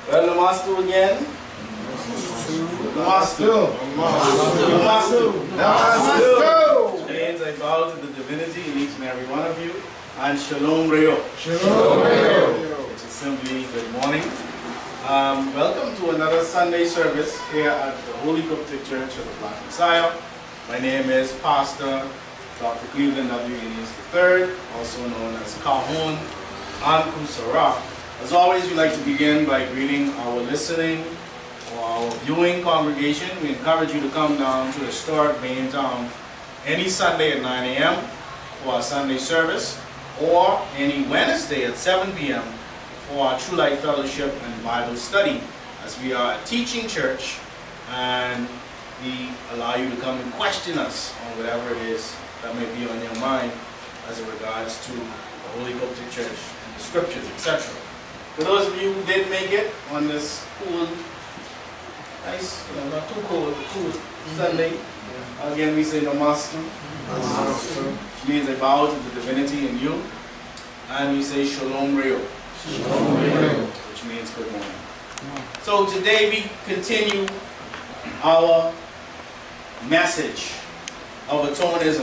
Well, Namastu again. Namastu. Namastu. Means I bow to the divinity in each and every one of you. And Shalom Reo. Shalom Reo. Which is simply good morning. Welcome to another Sunday service here at the Holy Coptic Church of the Black Messiah. My name is Pastor Dr. Cleveland W. Enes III, also known as Kahun Anku Sarah. As always, we like to begin by greeting our listening or our viewing congregation. We encourage you to come down to historic Main Town any Sunday at 9 a.m. for our Sunday service, or any Wednesday at 7 p.m. for our True Light Fellowship and Bible study, as we are a teaching church and we allow you to come and question us on whatever it is that may be on your mind as it regards to the Holy Coptic Church and the scriptures, etc. For those of you who did make it on this cool, nice, not too cold, cool Sunday, again we say Namastu, which means I bow to the divinity in you, and we say Shalom Reo, which means good morning. So today we continue our message of atonism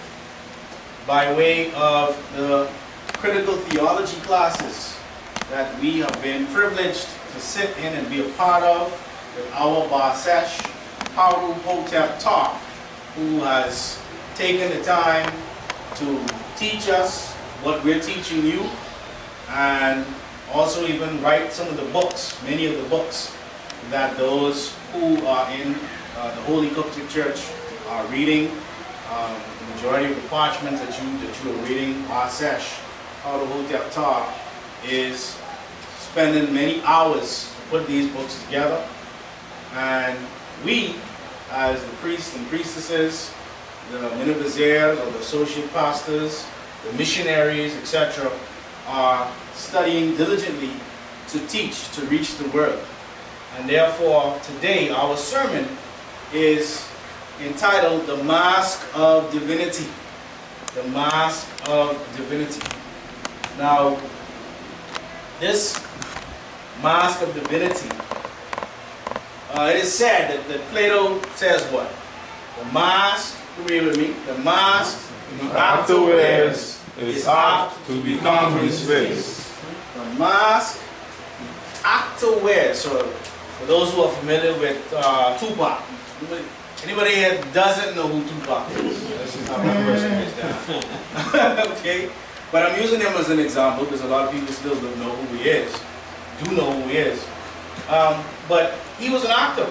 by way of the critical theology classes that we have been privileged to sit in and be a part of with our Basesh Haru Hotep Tar, who has taken the time to teach us what we're teaching you, and also even write some of the books, many of the books that those who are in the Holy Coptic Church are reading. The majority of the parchments that you are reading, Basesh Haru Hotep Tar is spending many hours to put these books together, and we, as the priests and priestesses, the miniviziers or the associate pastors, the missionaries, etc., are studying diligently to teach, to reach the world. And therefore, today our sermon is entitled The Mask of Divinity. The Mask of Divinity. Now, this mask of divinity, it is said that Plato says what? The mask, read with me, the mask the actor wears is apt to become his face. The mask the actor wears. So, for those who are familiar with Tupac, anybody here doesn't know who Tupac is? That's how my person is down. Okay? But I'm using him as an example because a lot of people still don't know who he is. Do know who he is. But he was an actor.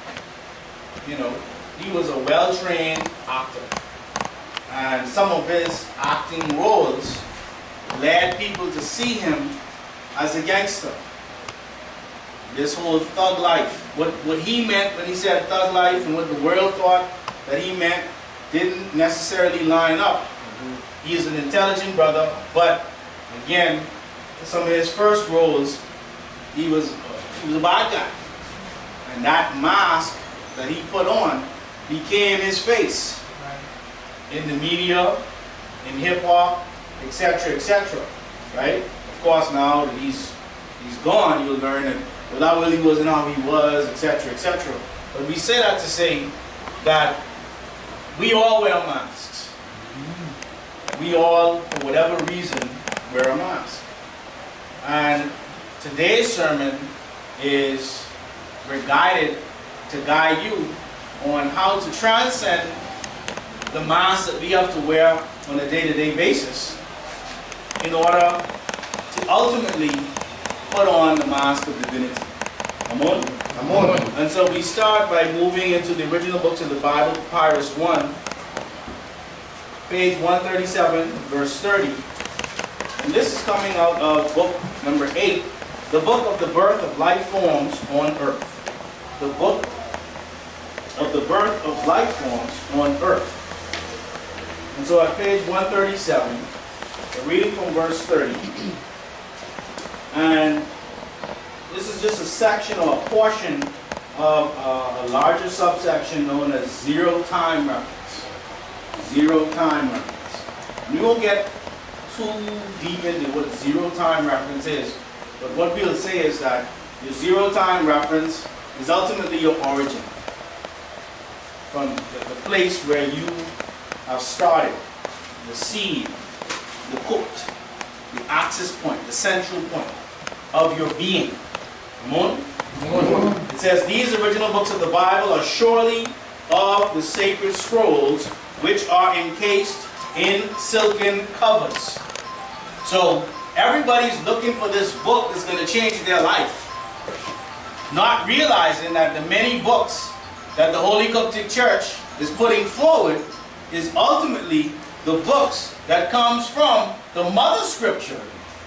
You know, he was a well-trained actor. And some of his acting roles led people to see him as a gangster. This whole thug life. What he meant when he said thug life and what the world thought that he meant didn't necessarily line up. He is an intelligent brother, but again, some of his first roles, he was a bad guy. And that mask that he put on became his face in the media, in hip-hop, etc., etc. Right? Of course, now that he's gone, you'll learn that, well, that really wasn't how he was, etc., etc. But we say that to say that we all wear masks. We all, for whatever reason, wear a mask. And today's sermon is we're guided to guide you on how to transcend the mask that we have to wear on a day-to-day basis in order to ultimately put on the mask of divinity. Come on? Come on. And so we start by moving into the original books of the Bible, Papyrus 1, page 137, verse 30. And this is coming out of book number 8, the book of the birth of life forms on earth. The book of the birth of life forms on earth. And so at page 137, we're reading from verse 30. And this is just a section or a portion of a larger subsection known as zero time reference. Zero time reference. We won't get too deep into what zero time reference is, but what we'll say is that Your zero-time reference is ultimately your origin. From the place where you have started, the seed, the cooked, the access point, the central point of your being. Come on? It says, these original books of the Bible are surely of the sacred scrolls, which are encased in silken covers. So everybody's looking for this book that's going to change their life, not realizing that the many books that the Holy Coptic Church is putting forward is ultimately the books that comes from the mother scripture.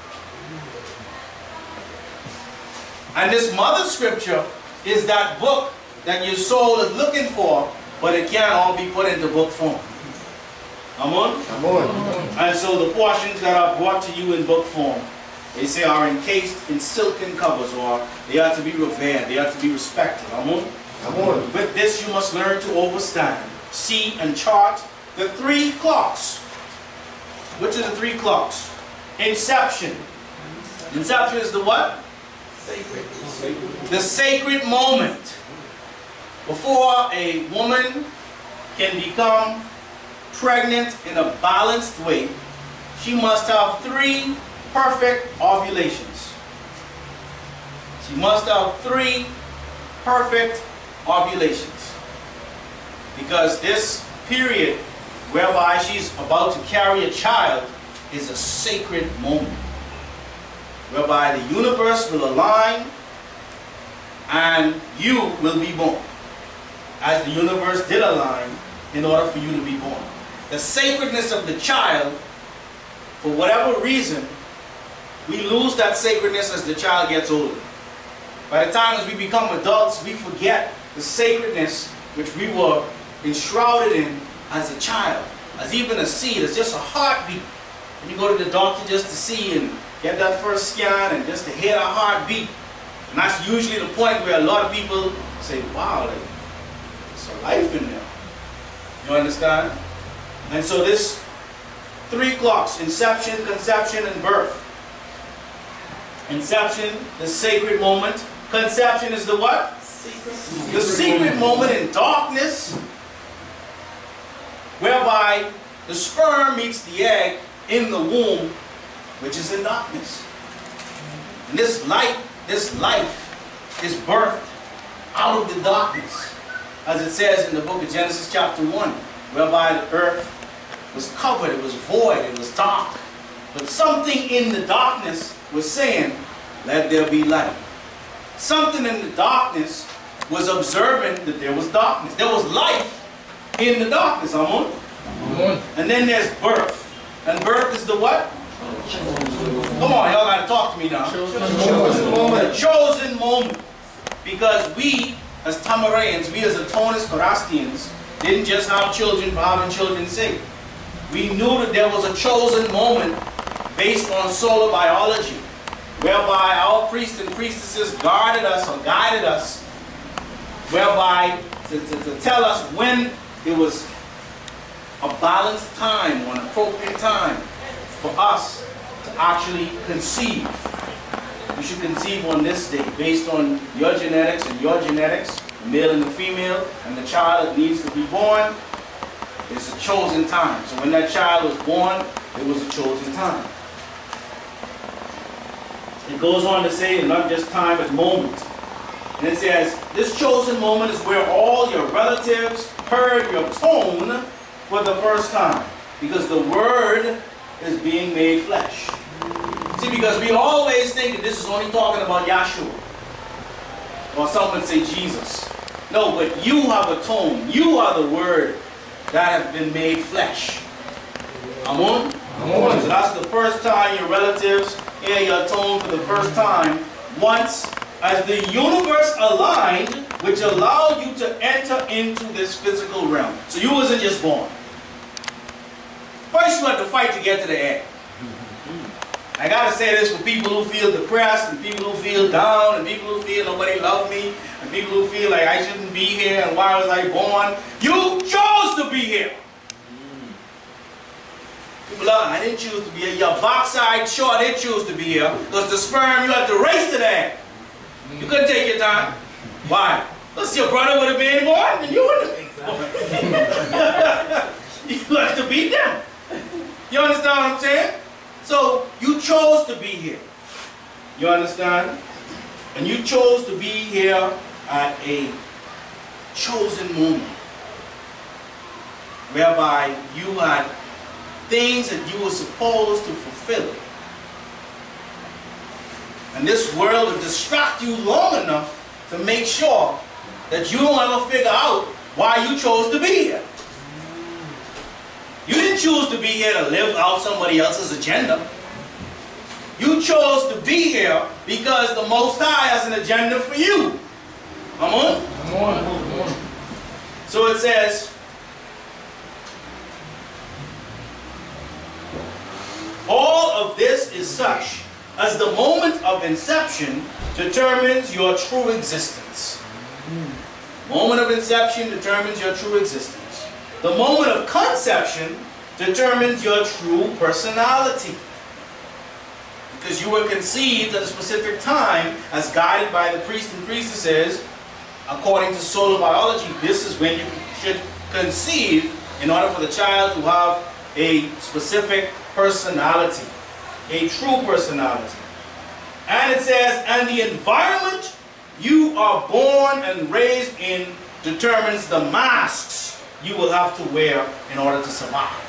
And this mother scripture is that book that your soul is looking for, but it can't all be put into book form. Come on? Come on. And so the portions that are brought to you in book form, they say are encased in silken covers, or they are to be revered, they are to be respected. Come on? Come on. With this you must learn to overstand, see and chart the 3 clocks. Which are the 3 clocks? Inception. Inception is the what? Sacred. The sacred moment. Before a woman can become pregnant in a balanced way, she must have 3 perfect ovulations. She must have 3 perfect ovulations. Because this period whereby she's about to carry a child is a sacred moment, whereby the universe will align and you will be born, as the universe did align in order for you to be born. The sacredness of the child, for whatever reason, we lose that sacredness as the child gets older. By the time as we become adults, we forget the sacredness which we were enshrouded in as a child, as even a seed, as just a heartbeat. When you go to the doctor just to see and get that first scan and just to hear a heartbeat. And that's usually the point where a lot of people say, wow, like, there's a life in there. You understand? And so this 3 clocks, inception, conception, and birth. Inception, the sacred moment. Conception is the what? The secret moment in darkness, whereby the sperm meets the egg in the womb, which is in darkness. And this light, this life is birthed out of the darkness. As it says in the book of Genesis chapter 1, whereby the earth was covered, it was void, it was dark. But something in the darkness was saying, let there be light. Something in the darkness was observing that there was darkness. There was life in the darkness, Amon. And then there's birth. And birth is the what? Come on, y'all gotta talk to me now. Chosen moment. The chosen moment. Because we, as Tamarayans, we as Atonist Karastians, didn't just have children for having children's sake. We knew that there was a chosen moment based on solar biology, whereby our priests and priestesses guarded us or guided us, whereby to tell us when it was a balanced time or an appropriate time for us to actually conceive. You should conceive on this day based on your genetics and your genetics, the male and the female, and the child that needs to be born. It's a chosen time. So when that child was born, it was a chosen time. It goes on to say, not just time, but moment. And it says, this chosen moment is where all your relatives heard your tone for the first time. Because the Word is being made flesh. See, because we always think that this is only talking about Yahshua. Or someone say Jesus. No, but you have a tone. You are the Word that has been made flesh. Amen? Amen. So that's the first time your relatives hear your tone for the first time. Once, as the universe aligned, which allowed you to enter into this physical realm. So you wasn't just born. First you had to fight to get to the egg. I gotta say this for people who feel depressed, and people who feel down, and people who feel nobody loved me, and people who feel like I shouldn't be here, and why was I born? You chose to be here. People are, I didn't choose to be here. Your backside sure did choose to be here, because the sperm, you had to race to the egg. You couldn't take your time. Why? Because your brother would have been born and you wouldn't have been born. You have to beat them. You understand what I'm saying? So you chose to be here. You understand? And you chose to be here at a chosen moment, whereby you had things that you were supposed to fulfill. And this world will distract you long enough to make sure that you don't ever figure out why you chose to be here. You didn't choose to be here to live out somebody else's agenda. You chose to be here because the Most High has an agenda for you. Come on? Come on. Come on. So it says, all of this is such as the moment of inception determines your true existence. Moment of inception determines your true existence. The moment of conception determines your true personality. Because you were conceived at a specific time as guided by the priest and priestesses. According to solar biology, this is when you should conceive in order for the child to have a specific personality, a true personality. And it says, and the environment you are born and raised in determines the masks you will have to wear in order to survive.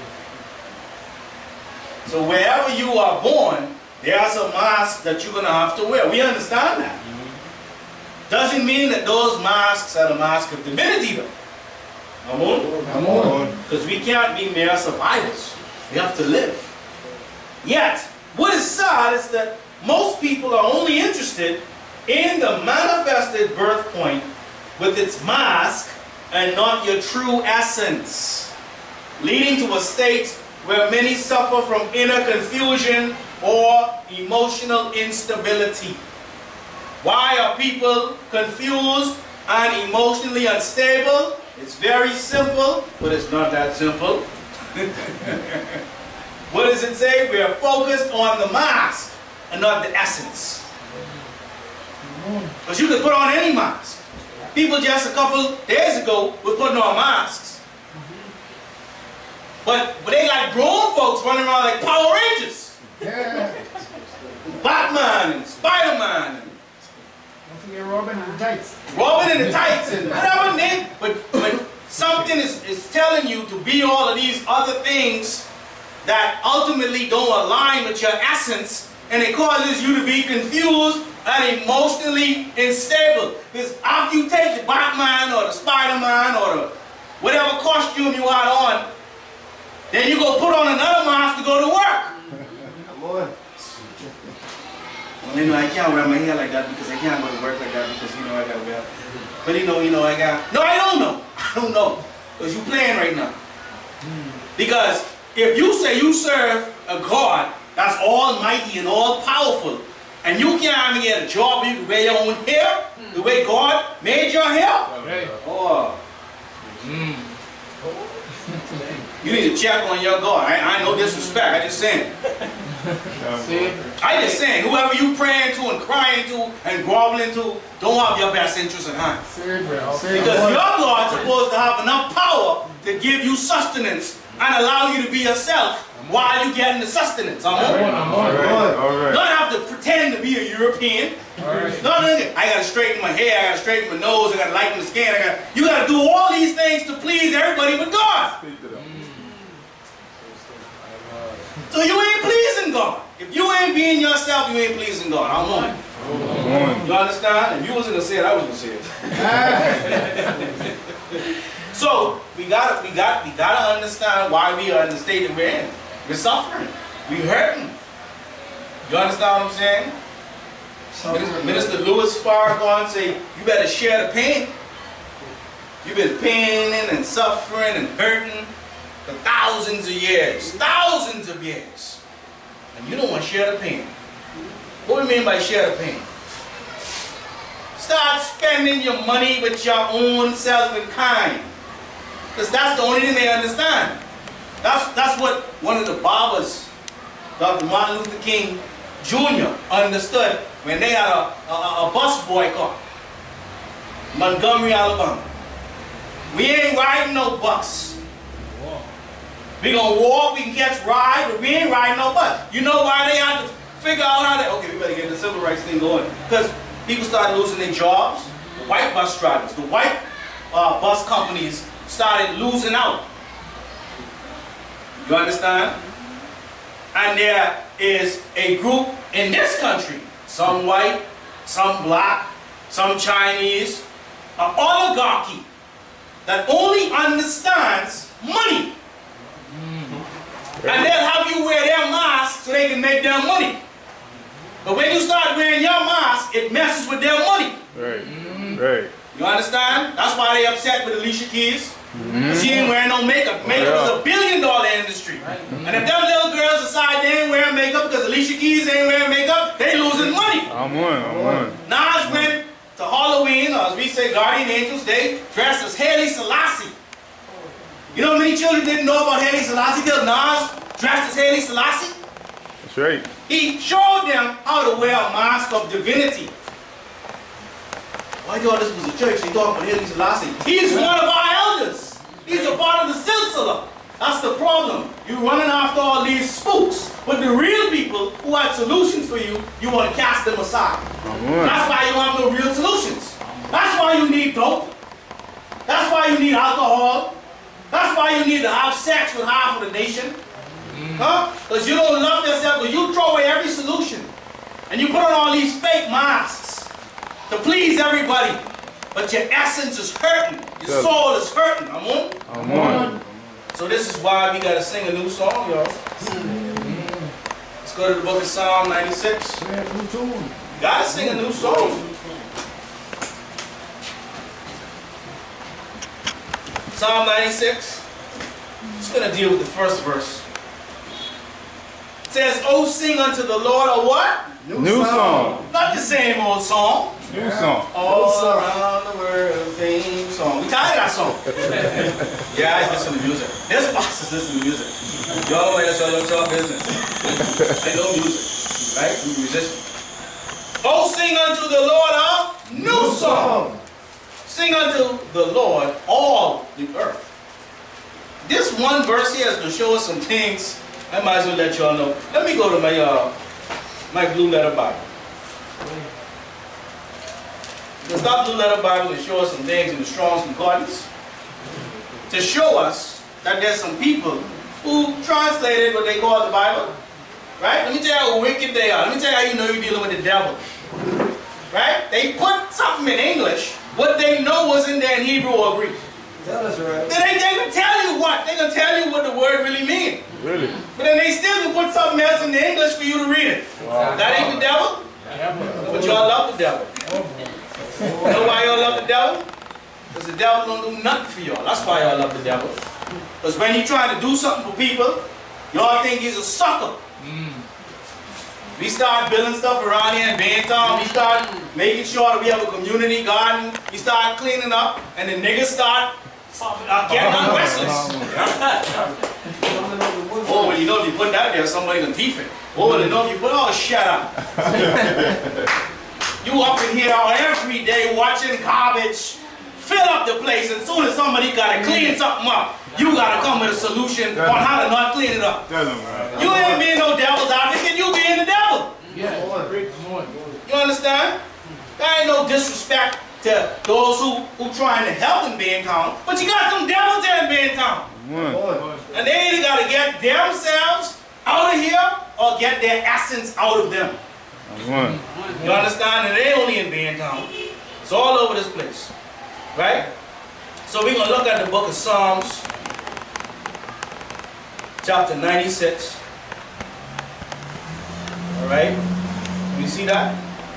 So wherever you are born, there are some masks that you're going to have to wear. We understand that. Doesn't mean that those masks are the mask of divinity, though. Come on? Come on. Because we can't be mere survivors. We have to live. Yet, what is sad is that most people are only interested in the manifested birth point with its mask and not your true essence, leading to a state where many suffer from inner confusion or emotional instability. Why are people confused and emotionally unstable? It's very simple, but it's not that simple. What does it say? We are focused on the mask and not the essence. Because you can put on any mask. People just a couple days ago were putting on masks. But they like grown folks running around like Power Rangers. Batman and Spider-Man. Don't forget Robin and the tights. Robin and the tights and whatever name. But something is telling you to be all of these other things that ultimately don't align with your essence, and it causes you to be confused and emotionally unstable. Because after you take the Batman or the Spider-Man or the whatever costume you had on, then you go put on another mask to go to work. Come on. Well, you know, I can't wear my hair like that because I can't go to work like that because, you know, I gotta wear. But you know, I got. No, I don't know. I don't know. Because you're playing right now. Because if you say you serve a God that's almighty and all powerful, and you can't even get a job where you can wear your own hair the way God made your hair, Okay. oh, you need to check on your God. I no disrespect. I just saying. I just saying, whoever you praying to and crying to and groveling to don't have your best interest in hand. Because your God's supposed to have enough power to give you sustenance and allow you to be yourself while you're getting the sustenance. All right. Not have to pretend to be a European. No, I gotta straighten my hair, I gotta straighten my nose, I gotta lighten the skin, you gotta do all these things to please everybody but God. So you ain't pleasing God. If you ain't being yourself, you ain't pleasing God. I'm on. You understand? If you wasn't gonna say it, I was gonna say it. So we gotta understand why we are in the state that we're in. We're suffering. We're hurting. You understand what I'm saying? Minister Louis Farrakhan say, you better share the pain. You've been paining and suffering and hurting for thousands of years. Thousands of years. And you don't want to share the pain. What do you mean by share the pain? Start spending your money with your own self and kind. Because that's the only thing they understand. That's what one of the Barbers, Dr. Martin Luther King Jr. understood when they had a bus boycott. Montgomery, Alabama. We ain't riding no bus. We gonna walk, we can catch ride, but we ain't riding no bus. You know why they had to figure out how to, okay, we better get the civil rights thing going. Because people started losing their jobs. The white bus drivers, the white bus companies started losing out. You understand? And there is a group in this country, some white, some black, some Chinese, an oligarchy that only understands money. And they'll have you wear their mask so they can make their money. But when you start wearing your mask, it messes with their money. Right. Right. You understand? That's why they upset with Alicia Keys. She ain't wearing no makeup. Makeup is $1 billion industry. And if them little girls decide they ain't wearing makeup because Alicia Keys ain't wearing makeup, they losing money. I'm one. Nas went to Halloween, or as we say, Guardian Angels Day, dressed as Haile Selassie. You know how many children didn't know about Haile Selassie till Nas dressed as Haile Selassie? That's right. He showed them how to wear a mask of divinity. Why thought this was a church? They talking about Haile Selassie. He's one of our elders. He's a part of the Silsila. That's the problem. You're running after all these spooks. But the real people who had solutions for you, you want to cast them aside. That's why you don't have no real solutions. That's why you need dope. That's why you need alcohol. That's why you need to have sex with half of the nation. Huh? Because you don't love yourself, because you throw away every solution. And you put on all these fake masks to please everybody. But your essence is hurting. Your soul is hurting. I'm on? So this is why we got to sing a new song, y'all. Let's go to the book of Psalm 96. You got to sing a new song. Psalm 96. Just going to deal with the first verse. It says, "Oh, sing unto the Lord a what? New song. Not the same old song. New song. All around the world, theme song. We tired of that song. Yeah, I listen to music. This boss is listening to music. Y'all know that's your business. I know music, right? We musicians. Oh, sing unto the Lord a new song. Sing unto the Lord all the earth. This one verse here is going to show us some things. I might as well let y'all know. Let me go to my Blue Letter Bible. Because that Blue Letter Bible will show us some things in the Strong's Concordance to show us that there's some people who translated what they call the Bible. Right? Let me tell you how wicked they are. Let me tell you how you know you're dealing with the devil. Right? They put something in English, what they know was in there in Hebrew or Greek. Tell us right. They can tell you what. They can tell you what the word really means. Really? But then they still can put something else in the English for you to read it. Wow. That ain't the devil? But y'all love the devil. You know why y'all love the devil? Because the devil don't do nothing for y'all. That's why y'all love the devil. Because when he's trying to do something for people, y'all think he's a sucker. We start building stuff around here in Baytown. We start making sure that we have a community garden. We start cleaning up, and the niggas start getting on restless. Oh, well, you know if you put that there, somebody gonna teeth it. Oh, well, you know if you put, oh, shut up. You up in here every day watching garbage, fill up the place, and as soon as somebody gotta clean something up, you gotta come with a solution on how to not clean it up. You ain't being no devil's advocate, you being the devil. You understand? There ain't no disrespect to those who trying to help in Baytown, but you got some devils there in Baytown. And they either gotta get themselves out of here or get their essence out of them. You understand? And they only in Baytown. It's all over this place. Right? So we're going to look at the book of Psalms, chapter 96. Alright? You see that?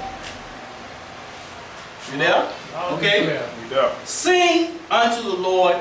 You there? Okay? Sing unto the Lord.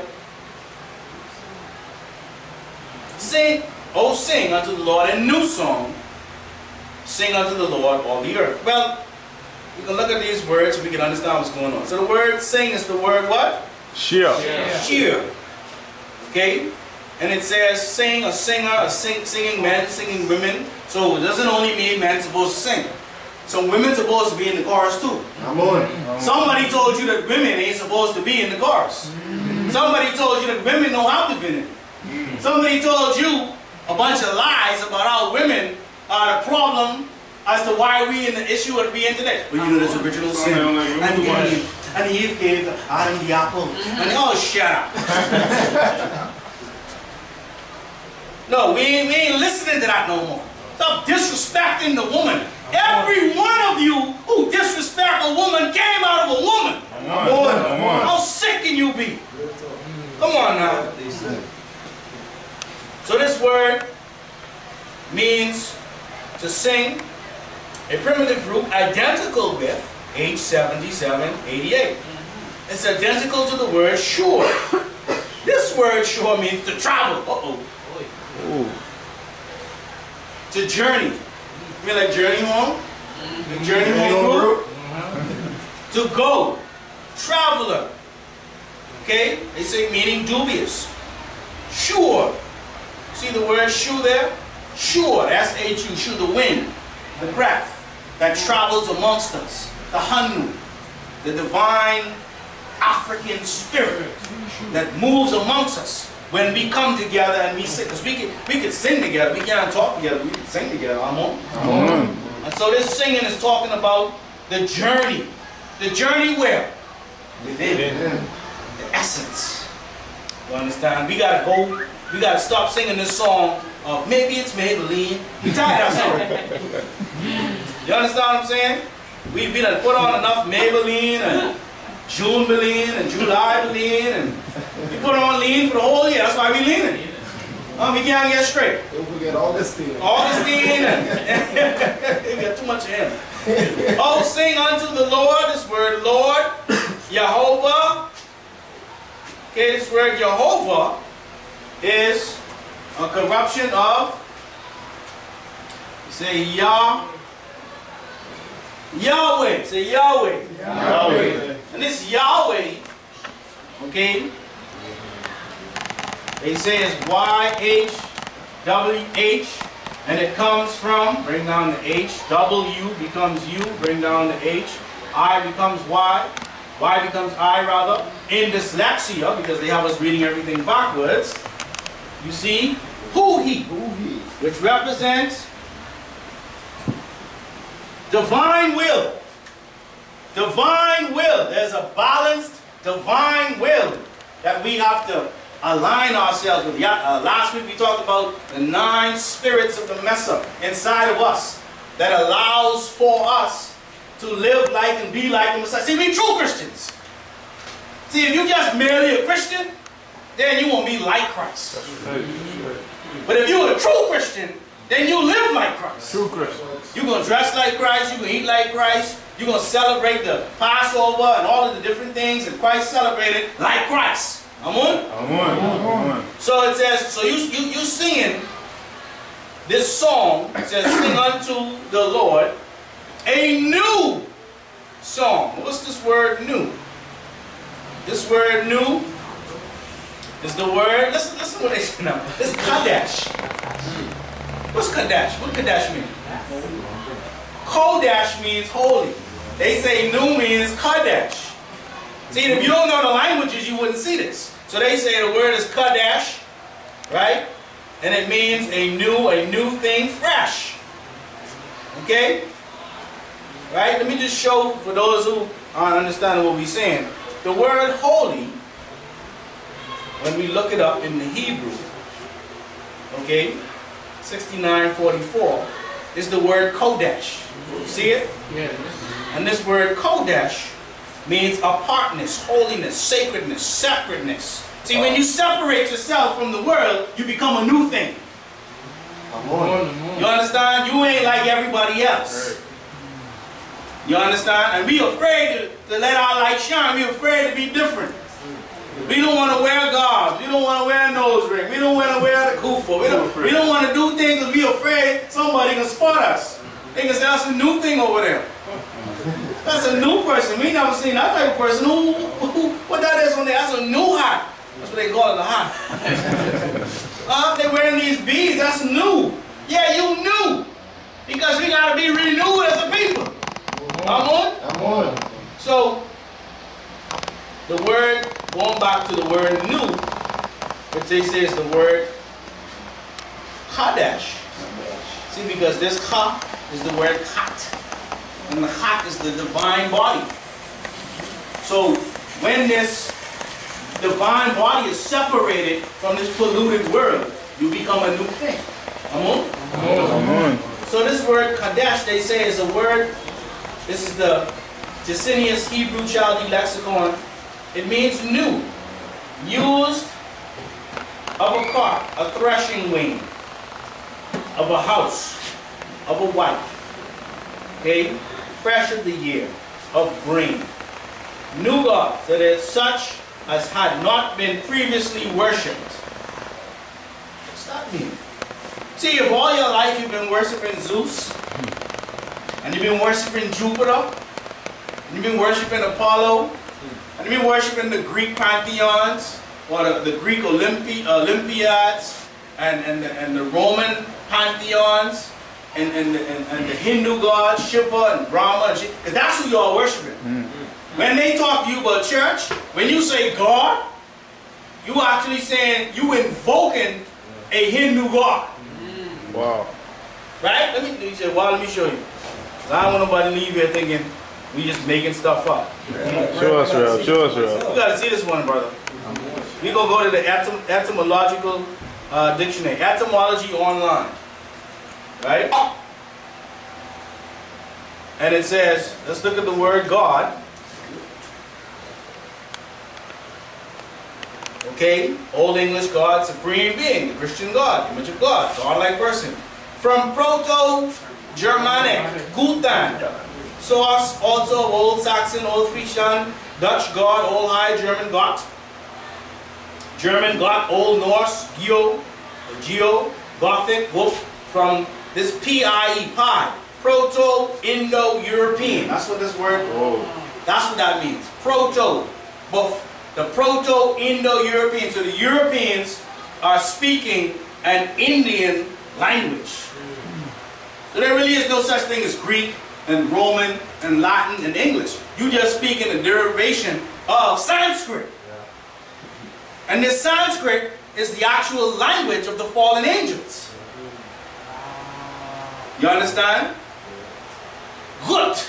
Sing, oh sing unto the Lord a new song. Sing unto the Lord all the earth. Well, we can look at these words so we can understand what's going on. So the word sing is the word what? Cheer. Cheer. Okay? And it says sing, a singer, singing men, singing women. So it doesn't only mean men supposed to sing. some women supposed to be in the chorus too. Come on. Somebody told you that women ain't supposed to be in the chorus. Somebody told you that women know how to be in it. Somebody told you a bunch of lies about how women are the problem as to why we in the issue of being today. Well, you know, this original sin. And Eve gave Adam the apple. And oh, shut up. No, we ain't listening to that no more. Stop disrespecting the woman. Every one of you who disrespect a woman came out of a woman. Come on. How sick can you be? Come on now. So this word means to sing a primitive root identical with H7788. It's identical to the word sure. This word sure means to travel. To journey. You mean like journey home? Like journey home route? To go. Traveler. Okay? They say meaning dubious. Sure. See the word sure there? Sure. S-H-U. Sure. The wind. The breath that travels amongst us. The Hanu. The divine African spirit that moves amongst us when we come together and we sing. Because we can sing together. We can't talk together. We can sing together. Amen. And so this singing is talking about the journey. The journey where? Within. The essence. You understand? We gotta go. We gotta stop singing this song of maybe it's Maybelline. We tired of that song. You understand what I'm saying? We've been put on enough Maybelline and June-Beline and July-Beline, and we put on lean for the whole year. That's why we leaning. We can't get straight. Don't forget all this thing. All this lean and we got too much of him. Oh, sing unto the Lord. This word Lord, Jehovah. Okay, this word Jehovah is a corruption of, say Yahweh. Say Yahweh. Yahweh. And this Yahweh, okay, they say it's Y-H-W-H, and it comes from, bring down the H, W becomes U, bring down the H, I becomes Y becomes I rather. In dyslexia, because they have us reading everything backwards, you see, Hu-He, which represents divine will. Divine will. There's a balanced divine will that we have to align ourselves with. Last week we talked about the 9 spirits of the Mesa inside of us that allows for us to live like and be like the Messiah. See, we true Christians. See, if you just merely a Christian, then you won't be like Christ. But if you're a true Christian, then you live like Christ. True Christian. You're going to dress like Christ. You're going to eat like Christ. You're going to celebrate the Passover and all of the different things that Christ celebrated like Christ. Amen? So it says, so you singing this song. It says, sing unto the Lord a new song. What's this word new? This word new is the word, listen what they say now. It's Kadesh. What's Kadesh? What Kadesh mean? Kodesh means holy. They say new means Kadesh. See, if you don't know the languages, you wouldn't see this. So they say the word is Kadesh, right? And it means a new thing, fresh. Okay? Right? Let me just show for those who aren't understanding what we're saying. The word holy, when we look it up in the Hebrew, okay, 6944, is the word Kodesh. You see it? Yeah. And this word Kodesh means apartness, holiness, sacredness, separateness. See, when you separate yourself from the world, you become a new thing. You understand? You ain't like everybody else. You understand? And we afraid to let our light shine. We afraid to be different. We don't want to wear garbs. We don't want to wear a nose ring. We don't want to wear the kufa. We don't want to do things because we're afraid somebody can spot us. They can say, that's a new thing over there. That's a new person. We never seen that type of person. What that is on there? That's a new hat. That's what they call it, a hat. They're wearing these beads. That's new. Yeah, you new. Because we got to be renewed as a people. the word, going back to the word new, which they say is the word Kadesh. See, because this Ka is the word Kat, and the Kat is the divine body. So when this divine body is separated from this polluted world, you become a new thing. Amen? Amen. So this word Kadesh, they say, is a word, this is the Jacinius Hebrew Chaldee Lexicon. It means new, used of a cart, a threshing wain, of a house, of a wife, okay, fresh of the year, of grain. New gods, that is, such as had not been previously worshipped. What's that mean? See, if all your life you've been worshiping Zeus, and you've been worshiping Jupiter, and you've been worshiping Apollo, and you've been worshiping the Greek pantheons, or the Greek Olympiads, and the Roman pantheons, and the Hindu gods, Shiva and Brahma, because that's who y'all worshiping. When they talk to you about church, when you say God, you actually saying, you invoking a Hindu god. Wow. Right? You say, well, let me show you. 'Cause I don't want nobody to leave here thinking we just making stuff up. Show us, Rev. Show us, Rev. You gotta see this one, brother. We gonna go to the etymological dictionary, etymology online, right? And it says, let's look at the word God. Okay, Old English God, supreme being, the Christian God, image of God, God-like person. From Proto-Germanic, Gutan, source also of Old Saxon, Old Frisian, Dutch God, Old High, German Gott, Old Norse, Geo, Gothic, woof, from this P-I-E, pi, Proto-Indo-European. That's what this word, that's what that means. Proto, but the Proto-Indo-European. So the Europeans are speaking an Indian language. So there really is no such thing as Greek and Roman and Latin and English. You just speak in a derivation of Sanskrit. And this Sanskrit is the actual language of the fallen angels. You understand? Gut.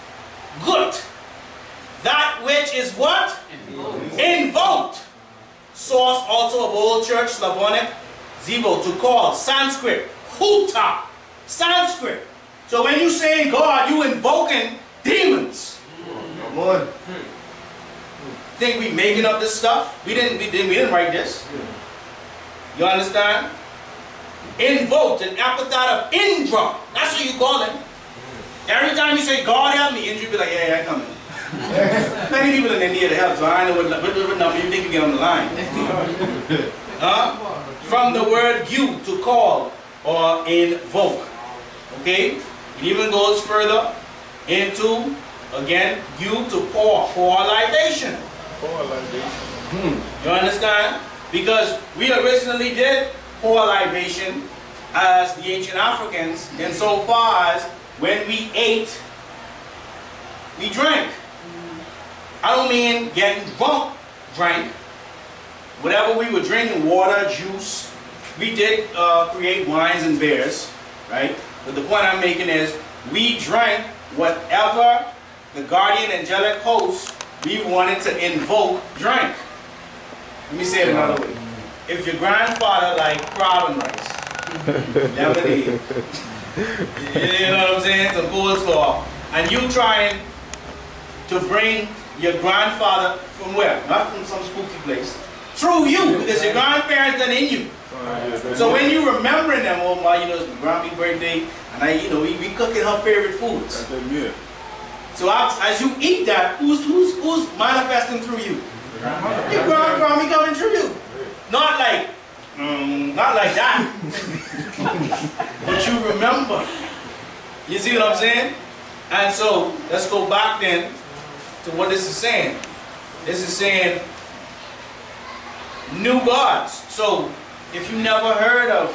That which is what? Invoked. Source also of Old Church, Slavonic, zivo, to call, Sanskrit, huta, Sanskrit. So when you say God, you invoking demons. Come on. Think we making up this stuff? We didn't write this. You understand? Invoked, an epithet of Indra. That's what you call him. Every time you say, God help me, Indra be like, yeah, I come. Many people in India to help, so I know what number you think you get on the line. From the word you, to call or invoke. Okay? It even goes further into, again, you to pour libation. You understand? Because we originally did pour libation as the ancient Africans, insofar as when we ate, we drank. I don't mean getting drunk, drank. Whatever we were drinking, water, juice, we did create wines and beers, right? But the point I'm making is, we drank whatever the guardian angelic host we wanted to invoke drank. Let me say it another way. If your grandfather liked crab and rice, lemonade, you know what I'm saying, some cold score, and you trying to bring your grandfather from where? Not from some spooky place. Through you, because your grandparents are in you. So when you remembering them, oh my, it's my grandma's birthday, and we cooking her favorite foods. So as you eat that, who's manifesting through you? Your grandma coming through you. Not like that. But you remember. You see what I'm saying? And so let's go back then to what this is saying. This is saying new gods. So if you never heard of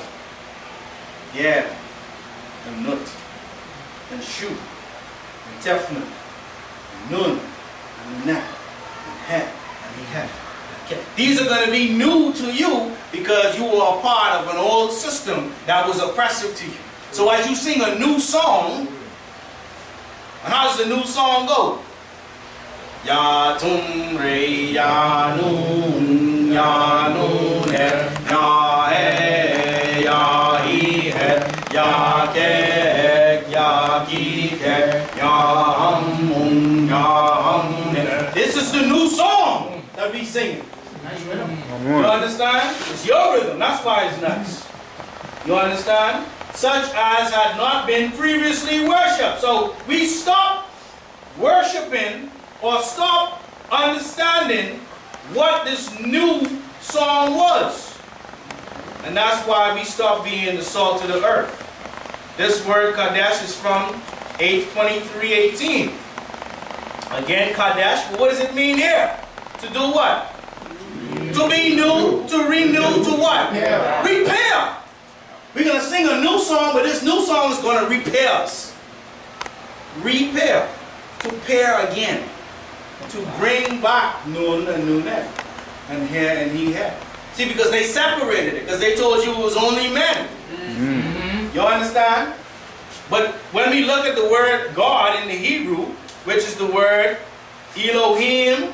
and Nut and Shu and Tefnut and Nun and Nat and Het and he had. Okay. These are going to be new to you because you were a part of an old system that was oppressive to you. So as you sing a new song, and how does the new song go? Ya tum re ya nun ya nun ya he ya hi he ya ke ya ki ke ya hum ya hum. This is the new song that we singing. You understand? It's your rhythm. That's why it's nice. You understand? Such as had not been previously worshipped. So we stop worshiping or stop understanding what this new song was. And that's why we stop being the salt of the earth. This word Kadesh is from 8:23:18. Again, Kadesh, but what does it mean here? To do what? To be new, to renew, to what? Repair. We're going to sing a new song, but this new song is going to repair us. Repair. To pair again. To bring back nun and nunet. And here and he had. See, because they separated it. Because they told you it was only men. You understand? But when we look at the word God in the Hebrew, which is the word Elohim,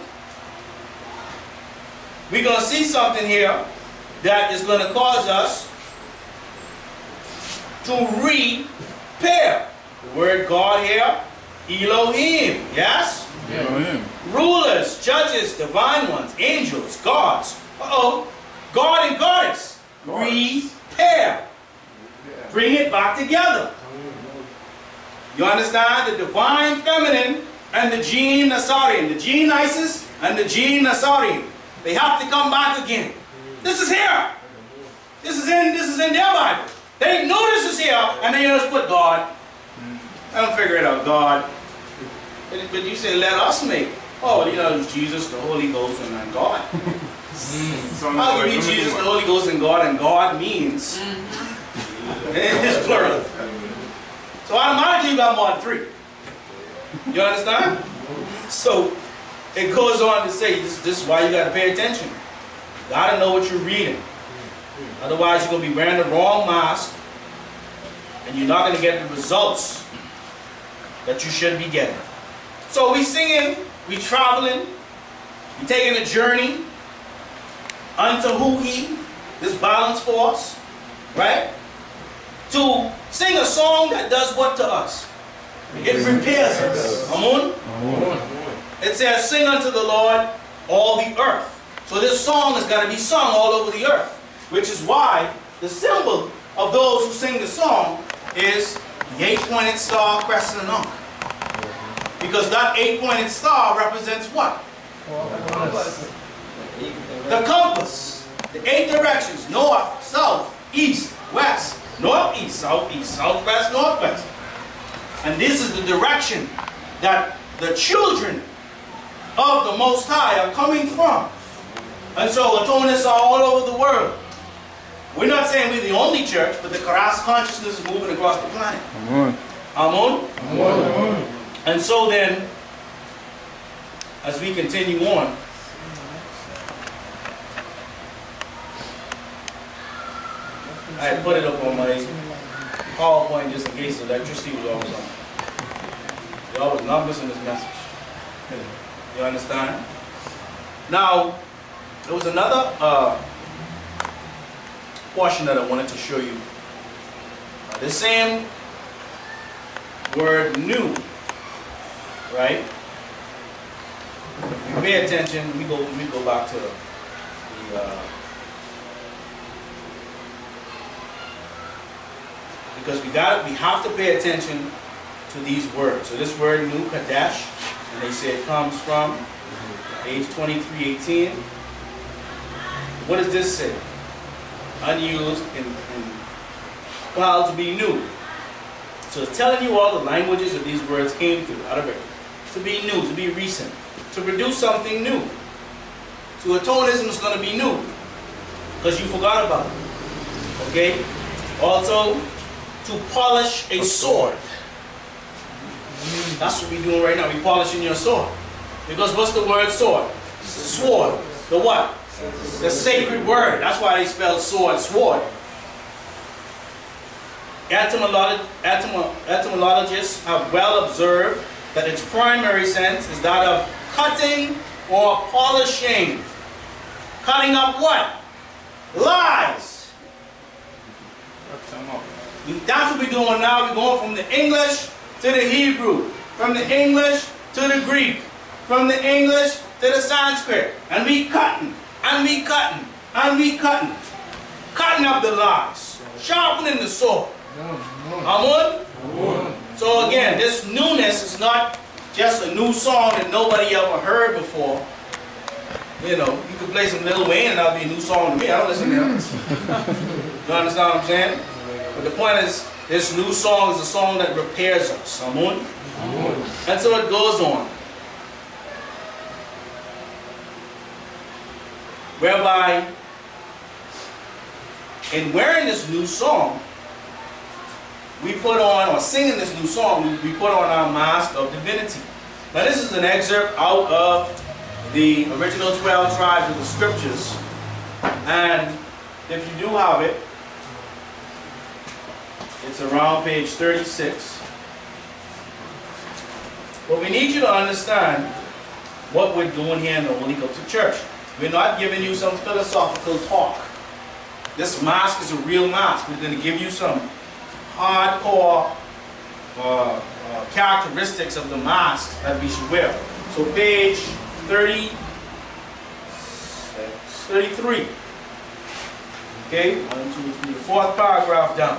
we're going to see something here that is going to cause us to repair. The word God here, Elohim, yes? Elohim. Rulers, judges, divine ones, angels, gods. God and goddess. Repair. Bring it back together. You understand? The divine feminine and the gene Nasarian. The gene Isis and the gene Nasarian. They have to come back again. This is here. This is in their Bible. They know this is here, and they just put God. I don't figure it out, God. But you say, let us make. Oh, you know, Jesus, the Holy Ghost, and then God. How can you be Jesus, the Holy Ghost, and God means it's plural. So automatically you got more than three. You understand? So it goes on to say, this is why you got to pay attention. You got to know what you're reading. Otherwise you're going to be wearing the wrong mask and you're not going to get the results that you should be getting. So we singing, we traveling, we taking a journey unto Hui, this balance force, right? To sing a song that does what to us? It repairs us. Amun? It says, sing unto the Lord all the earth. So this song has got to be sung all over the earth. Which is why the symbol of those who sing the song is the 8-pointed star crescent and arc. Because that 8-pointed star represents what? The compass. The 8 directions. North, south, east, west. Northeast, southeast, southwest, northwest. And this is the direction that the children of the Most High are coming from. And so atonists are all over the world. We're not saying we're the only church, but the Karas consciousness is moving across the planet. Amun? Amun? And so then, as we continue on, I put it up on my PowerPoint just in case the electricity was always on. Y'all was not missing this message. You understand? Now, there was another portion that I wanted to show you. The same word new, right? If you pay attention, we go back to the because we have to pay attention to these words. So this word new, Kadesh, and they say it comes from age 23:18. What does this say? Unused in called to be new. So it's telling you all the languages that these words came through out of it. To be new, to be recent, to produce something new. So atonism is going to be new because you forgot about it. Okay? Also, to polish a sword. That's what we're doing right now. We're polishing your sword. Because what's the word sword? Sword. The what? The sacred word. That's why they spell sword, sword. Etymologists have well observed that its primary sense is that of cutting or polishing. Cutting up what? Lies. That's what we're doing now. We're going from the English to the Hebrew, from the English to the Greek, from the English to the Sanskrit. And we cutting, and we cutting, and we cutting. Cutting up the lies, sharpening the sword. Amun? So again, this newness is not just a new song that nobody ever heard before. You know, you could play some Lil Wayne and that'll be a new song to me. I don't listen to him. You understand what I'm saying? But the point is, this new song is a song that repairs us. Amun? And so it goes on. Whereby, in wearing this new song, we put on, or singing this new song, we put on our mask of divinity. Now this is an excerpt out of the original 12 tribes of the scriptures. And if you do have it, it's around page 36. But we need you to understand what we're doing here in the Holy Coptic Church. We're not giving you some philosophical talk. This mask is a real mask. We're going to give you some hardcore characteristics of the mask that we should wear. So page 33. Okay, 1, 2, 3, the fourth paragraph down.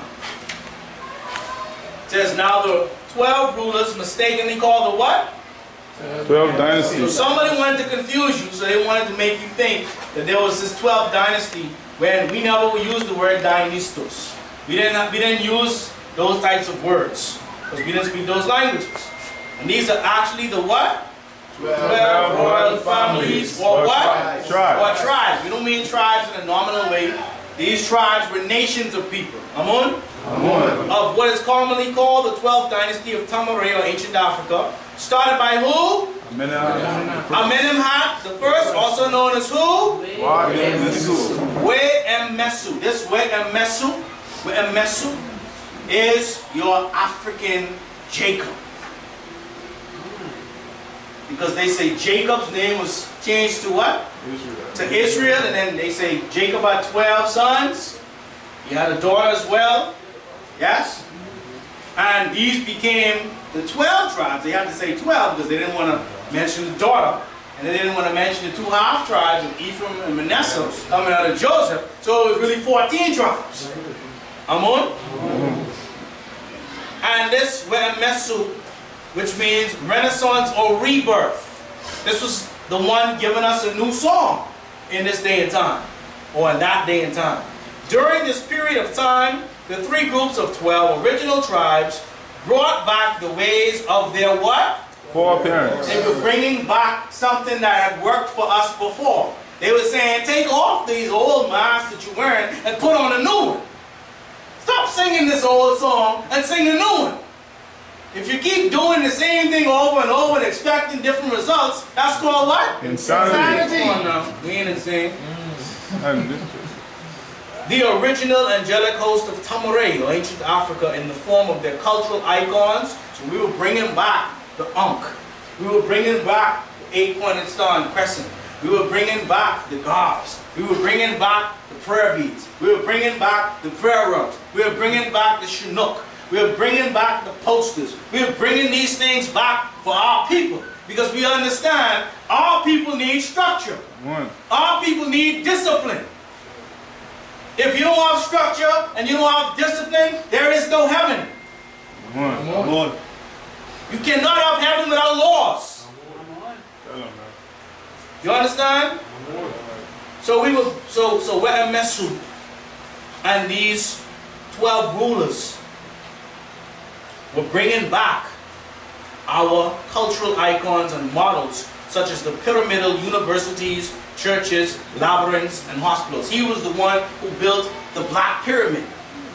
It says, now the 12 rulers mistakenly called the what? 12 dynasties. So somebody wanted to confuse you, so they wanted to make you think that there was this 12th dynasty when we never used the word dynastos. We didn't use those types of words because we didn't speak those languages. And these are actually the what? 12 royal families or what? Tribes. Or tribes. We don't mean tribes in a nominal way. These tribes were nations of people. Amun? Amun. Of what is commonly called the 12th dynasty of Tamaray or ancient Africa. Started by who? Amenemhat the first, also known as who? We'emesu. This We'emesu is your African Jacob. Because they say Jacob's name was changed to what? Israel. To Israel, and then they say Jacob had 12 sons. He had a daughter as well. Yes? And these became the 12 tribes. They had to say 12 because they didn't want to mention the daughter. And they didn't want to mention the two half tribes of Ephraim and Manasseh coming out of Joseph. So it was really 14 tribes. Amun? And this We'emesu, which means renaissance or rebirth. This was the one giving us a new song in this day and time, or in that day and time. During this period of time, the three groups of 12 original tribes brought back the ways of their what? Foreparents. They were bringing back something that had worked for us before. They were saying, take off these old masks that you're wearing and put on a new one. Stop singing this old song and sing a new one. If you keep doing the same thing over and over and expecting different results, that's called what? Insanity. Come on now, we ain't insane. The original angelic host of Tamaray, or ancient Africa, in the form of their cultural icons. So we were bringing back the Ankh. We were bringing back the 8-pointed star and crescent. We were bringing back the gods. We were bringing back the prayer beads. We were bringing back the prayer rugs. We were bringing back the Chinook. We are bringing back the posters. We are bringing these things back for our people. Because we understand our people need structure. Our people need discipline. If you don't have structure and you don't have discipline, there is no heaven. You cannot have heaven without laws. You understand? So We'emesu and these 12 rulers were bringing back our cultural icons and models, such as the pyramidal universities, churches, labyrinths, and hospitals. He was the one who built the Black Pyramid.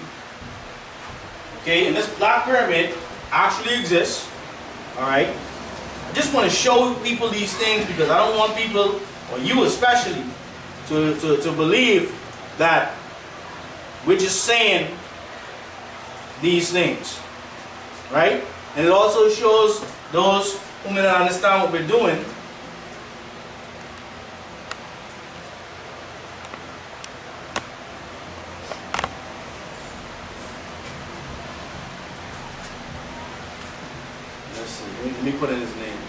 Okay, and this Black Pyramid actually exists. Alright? I just want to show people these things because I don't want people or you especially, to believe that we're just saying these things, right? And it also shows those who may not understand what we're doing let me put in his name.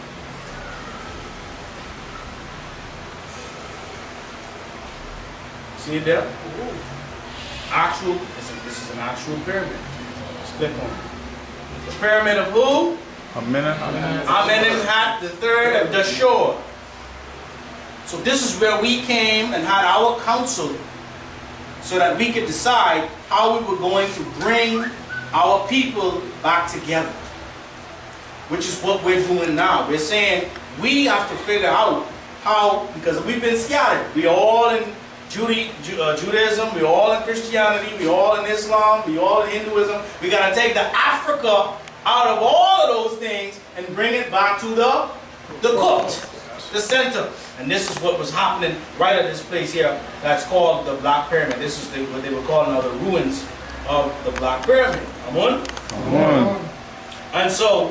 See it there? Actual, this is an actual pyramid. Let's click on it. The pyramid of who? Amenemhat III of Dashur. So this is where we came and had our council so that we could decide how we were going to bring our people back together. Which is what we're doing now. We're saying we have to figure out how, because we've been scattered. We're all in Judaism, we're all in Christianity, we're all in Islam, we're all in Hinduism. We got to take the Africa out of all of those things and bring it back to the Kupt, the center. And this is what was happening right at this place here that's called the Black Pyramid. This is what they were calling now the ruins of the Black Pyramid. Amun? Amun. And so,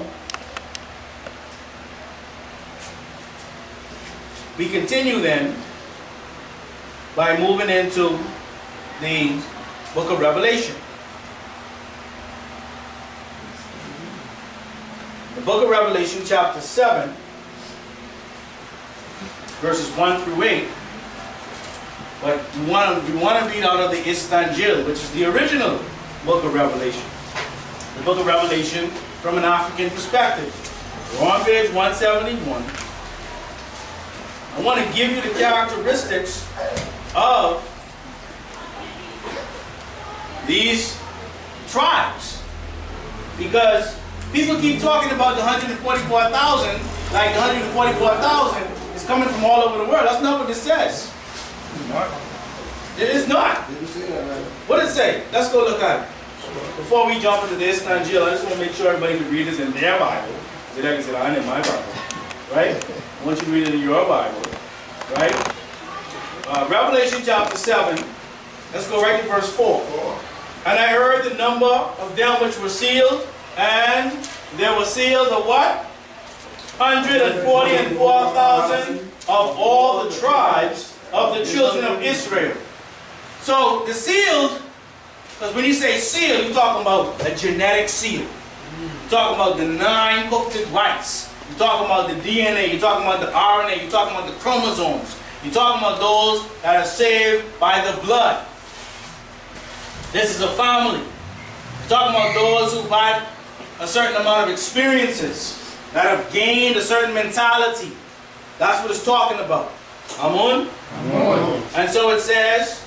we continue then by moving into the book of Revelation. The book of Revelation, chapter 7, verses 1 through 8. But we want to read out of the Istanjil, which is the original book of Revelation. The book of Revelation from an African perspective. We're on page 171. I want to give you the characteristics of these tribes, because people keep talking about the 144,000 like the 144,000 is coming from all over the world. That's not what this says. It is not. What does it say? Let's go look at it. Before we jump into this Istanjil, I just want to make sure everybody can read this in their Bible. So they can say, I in my Bible. Right? I want you to read it in your Bible. Right? Revelation chapter 7. Let's go right to verse 4. And I heard the number of them which were sealed, and there were sealed the what? 144,000 of all the tribes of the children of Israel. So the sealed, because when you say seal, you're talking about a genetic seal. You're talking about the 9 Coptic whites. You're talking about the DNA. You're talking about the RNA. You're talking about the chromosomes. You're talking about those that are saved by the blood. This is a family. You're talking about those who've had a certain amount of experiences, that have gained a certain mentality. That's what it's talking about. Amun? Amun. And so it says,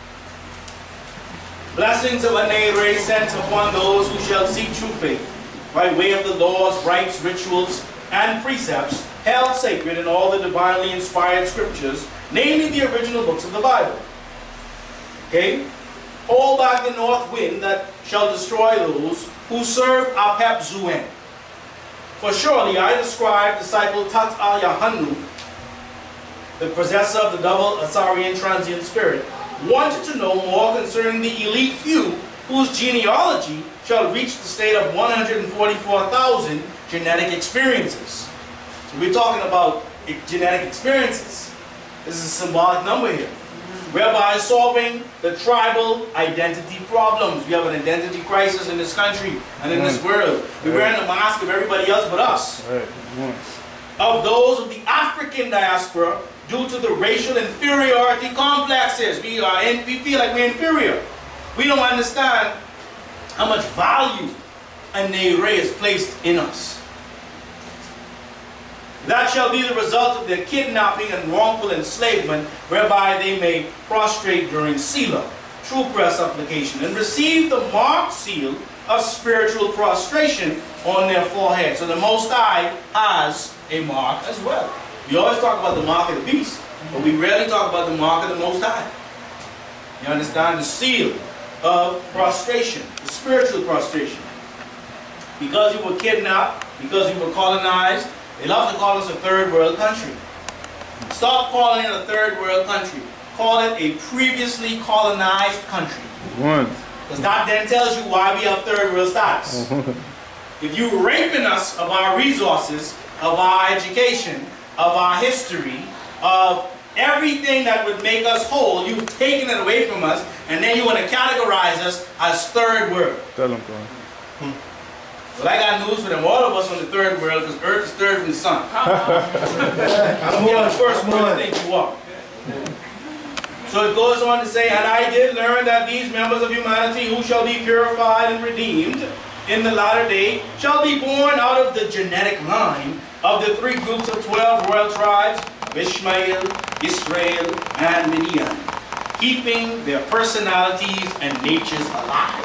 blessings of Anere sent upon those who shall seek true faith, by way of the laws, rites, rituals, and precepts held sacred in all the divinely inspired scriptures, namely the original books of the Bible. Okay? Hold back the north wind that shall destroy those who serve Apep Zuen. For surely I, the scribe, disciple Tat al-Yahanu, the possessor of the double Asarian transient spirit, wanted to know more concerning the elite few whose genealogy shall reach the state of 144,000 genetic experiences. So we're talking about genetic experiences. This is a symbolic number here. Whereby solving the tribal identity problems. We have an identity crisis in this country and in this world. We're wearing the mask of everybody else but us. Of those of the African diaspora, due to the racial inferiority complexes. We feel like we're inferior. We don't understand how much value a Nere is placed in us. That shall be the result of their kidnapping and wrongful enslavement, whereby they may prostrate during Sila, true prayer supplication, and receive the marked seal of spiritual prostration on their forehead. So the Most High has a mark as well. We always talk about the mark of the beast, but we rarely talk about the mark of the Most High. You understand? The seal of prostration, the spiritual prostration. Because you were kidnapped, because you were colonized, they love to call us a third world country. Stop calling it a third world country. Call it a previously colonized country. One. Because that then tells you why we have third world status. If you're raping us of our resources, of our education, of our history, of everything that would make us whole, you've taken it away from us, and then you want to categorize us as third world. Tell them, bro. Well, I got news for them, all of us on the third world, because Earth is third from the sun. I'm the first one to think you are. So it goes on to say, and I did learn that these members of humanity who shall be purified and redeemed in the latter day shall be born out of the genetic line of the three groups of 12 royal tribes, Ishmael, Israel, and Midian, keeping their personalities and natures alive.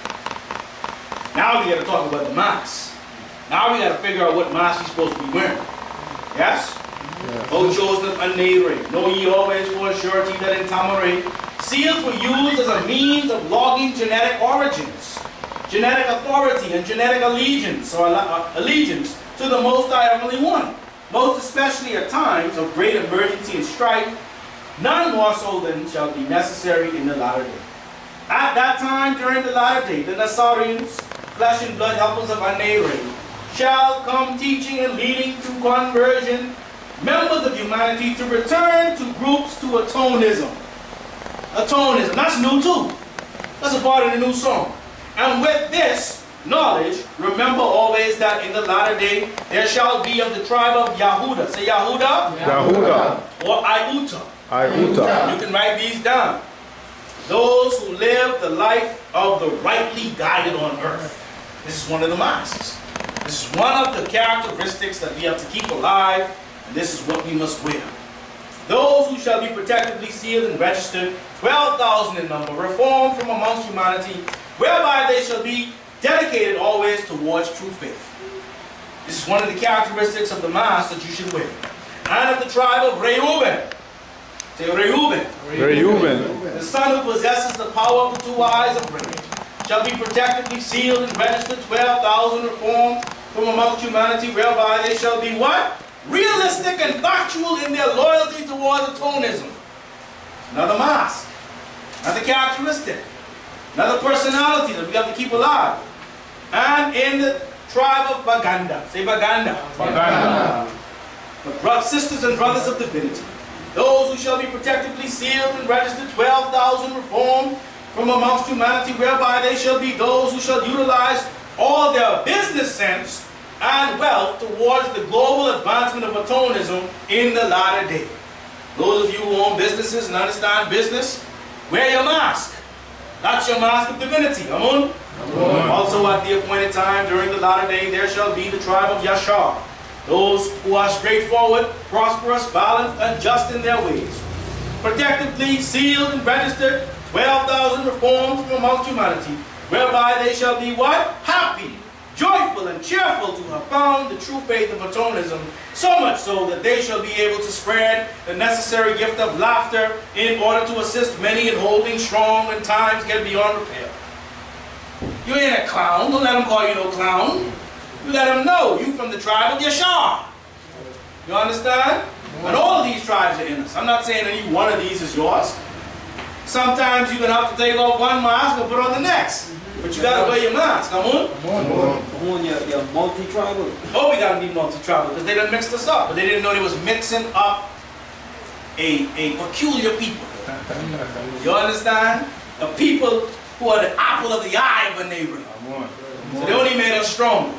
Now we got to talk about the mask. Now we got to figure out what mask he's supposed to be wearing. Yes? O chosen and Nere, know ye always for a surety that in Tamare, seals were used as a means of logging genetic origins, genetic authority, and genetic allegiance, or allegiance to the Most High Heavenly One, most especially at times of great emergency and strife, none more so than shall be necessary in the latter day. At that time, during the latter day, the Nazarenes, flesh and blood helpers of Anere, shall come teaching and leading to conversion members of humanity to return to groups to atonism. Atonism, that's new too. That's a part of the new song. And with this knowledge, remember always that in the latter day there shall be of the tribe of Yahuda. Say Yahuda. Yahuda. Or Iuta. Iuta. You can write these down. Those who live the life of the rightly guided on earth. This is one of the masks. This is one of the characteristics that we have to keep alive, and this is what we must wear. Those who shall be protectively sealed and registered, 12,000 in number, reformed from amongst humanity, whereby they shall be dedicated always towards true faith. This is one of the characteristics of the mask that you should wear. And of the tribe of Reuben. Say Reuben. Reuben. The son who possesses the power of the two eyes of rage shall be protectively sealed and registered, 12,000 reformed from amongst humanity, whereby they shall be what? Realistic and factual in their loyalty towards atonism. Another mask. Another characteristic. Another personality that we have to keep alive. And in the tribe of Baganda. Say Baganda. Baganda. But sisters and brothers of divinity, those who shall be protectively sealed and registered, 12,000 reformed from amongst humanity, whereby they shall be those who shall utilize all their business sense and wealth towards the global advancement of atonism in the latter day. Those of you who own businesses and understand business, wear your mask. That's your mask of divinity. Amun? Also at the appointed time during the latter day there shall be the tribe of Yashar, those who are straightforward, prosperous, balanced, and just in their ways. Protectively sealed and registered, 12,000 reformed from amongst humanity, whereby they shall be what? Happy, joyful, and cheerful to have found the true faith of atonism, so much so that they shall be able to spread the necessary gift of laughter in order to assist many in holding strong when times get beyond repair. You ain't a clown. Don't let them call you no clown. You let them know you from the tribe of Yashar. You understand? And all of these tribes are in us. I'm not saying any one of these is yours. Sometimes you're going to have to take off one mask and put on the next. But you got to wear your mask. Come on. Come on, you're multi-tribal. Oh, we got to be multi-tribal because they done mixed us up. But they didn't know they was mixing up a peculiar people. You understand? A people who are the apple of the eye of a neighbor. So they only made us stronger.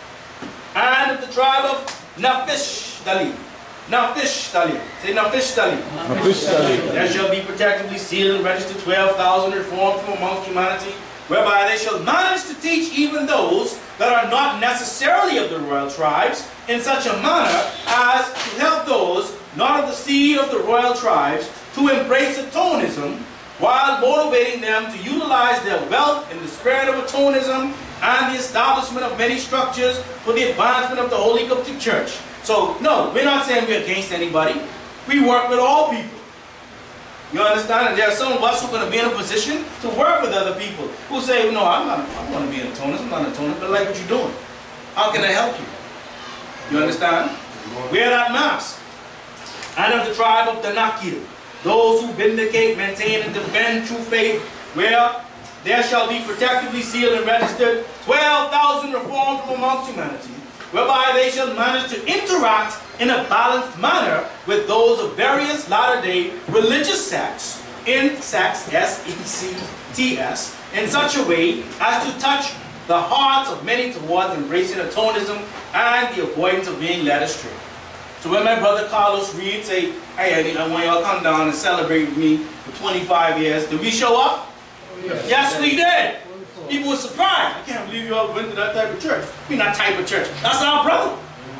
And of the tribe of Naphtali. Naphtali. Say Naphtali. Naphtali. There shall be protectively sealed and registered 12,000 reformed from amongst humanity, whereby they shall manage to teach even those that are not necessarily of the royal tribes in such a manner as to help those not of the seed of the royal tribes to embrace atonism, while motivating them to utilize their wealth in the spirit of atonism and the establishment of many structures for the advancement of the Holy Coptic Church. So, no, we're not saying we're against anybody. We work with all people. You understand? And there are some of us who are going to be in a position to work with other people who say, no, I want to be an atonist, I'm not an atonist, but I like what you're doing. How can I help you? You understand? Wear that mask. And of the tribe of Danakil, those who vindicate, maintain, and defend true faith, where there shall be protectively sealed and registered 12,000 reformed from amongst humanity, whereby they shall manage to interact in a balanced manner with those of various latter-day religious sects, in sects, S-E-C-T-S, in such a way as to touch the hearts of many towards embracing atonism and the avoidance of being led astray. So when my brother Carlos Reed say, hey, I want y'all to come down and celebrate with me for 25 years, did we show up? Yes, we did. People were surprised. I can't believe you all went to that type of church. I mean, that type of church. That's our brother.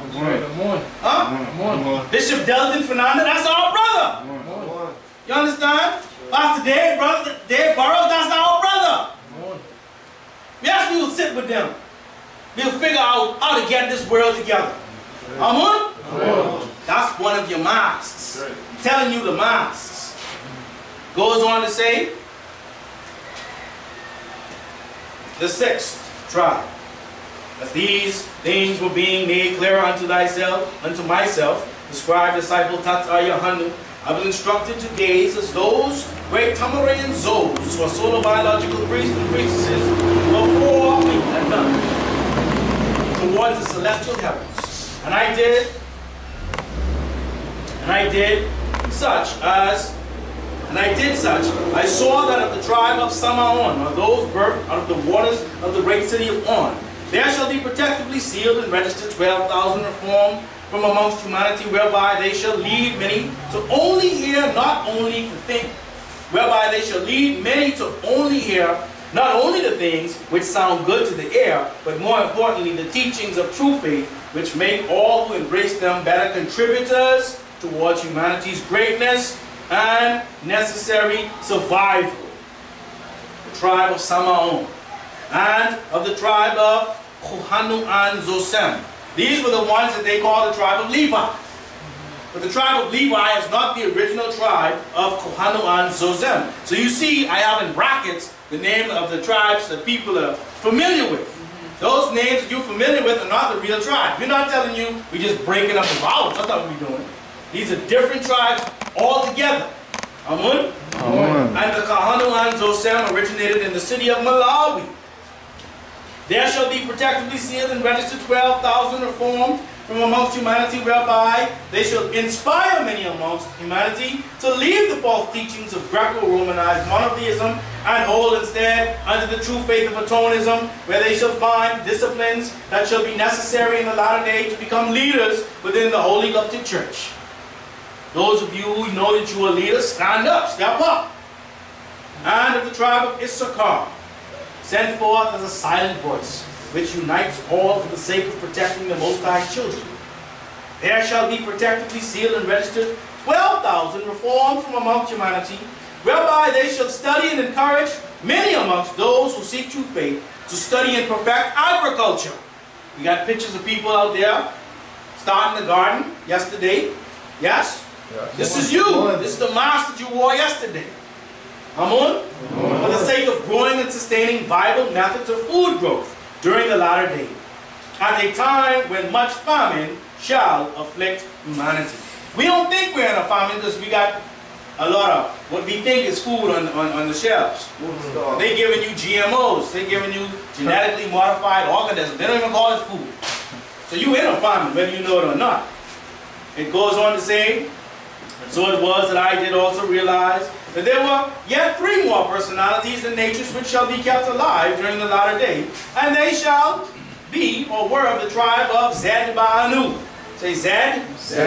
Huh? Bishop Delton Fernandez, that's our brother. You understand? Pastor Dave, brother, Dave Burrows, that's our brother. Yes, we will sit with them. We'll figure out how to get this world together. Amen? That's one of your masks. I'm telling you the masks. Goes on to say, the sixth tribe. As these things were being made clearer unto thyself, unto myself, the scribe, disciple Tatar Yohanu, I was instructed to gaze as those great Tamarian Zos, who are solar biological priests and priestesses, were for me and none, towards the celestial heavens. And I did such. I saw that of the tribe of Samaon, or those birthed out of the waters of the great city of On, there shall be protectively sealed and registered 12,000 reformed from amongst humanity, whereby they shall lead many to only hear, not only to think, whereby they shall lead many to only hear, not only the things which sound good to the ear, but more importantly, the teachings of true faith, which make all who embrace them better contributors towards humanity's greatness and necessary survival. The tribe of Samaon, and of the tribe of Kohanu and Zosem. These were the ones that they call the tribe of Levi. But the tribe of Levi is not the original tribe of Kohanu and Zosem. So you see, I have in brackets the name of the tribes that people are familiar with. Those names that you're familiar with are not the real tribe. We're not telling you we're just breaking up the vowels. That's not what we're doing. These are different tribes altogether. Amun? And the Kohanu and Zosem originated in the city of Malawi. There shall be protectively sealed and registered 12,000 reformed from amongst humanity, whereby they shall inspire many amongst humanity to leave the false teachings of Greco-Romanized monotheism and hold instead under the true faith of atonism, where they shall find disciplines that shall be necessary in the latter day to become leaders within the Holy Coptic Church. Those of you who know that you are leaders, stand up, step up. And of the tribe of Issachar, sent forth as a silent voice, which unites all for the sake of protecting the Most High children. There shall be protectively sealed and registered 12,000 reformed from amongst humanity, whereby they shall study and encourage many amongst those who seek true faith to study and perfect agriculture. We got pictures of people out there starting the garden yesterday. Yes? This is you. This is the mask that you wore yesterday. Amun? For the sake of growing and sustaining viable methods of food growth during the latter day, at a time when much famine shall afflict humanity. We don't think we're in a famine because we got a lot of what we think is food on the shelves. They're giving you GMOs. They're giving you genetically modified organisms. They don't even call it food. So you're in a famine, whether you know it or not. It goes on to say, so it was that I did also realize that there were yet 3 more personalities and natures which shall be kept alive during the latter day, and they shall be, or were, of the tribe of Zed Ba-Anu. Say Zed,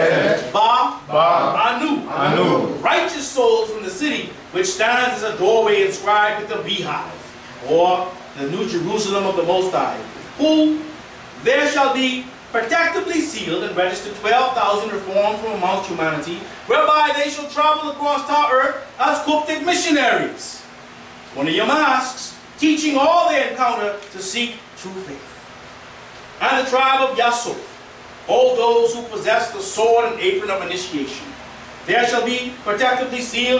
Ba-Anu. Righteous souls from the city, which stands as a doorway inscribed with the beehive, or the New Jerusalem of the Most High, who there shall be protectively sealed and registered 12,000 reformed from amongst humanity, whereby they shall travel across our earth as Coptic missionaries. One of your masks, teaching all they encounter to seek true faith. And the tribe of Yasuf, all those who possess the sword and apron of initiation. There shall be protectively sealed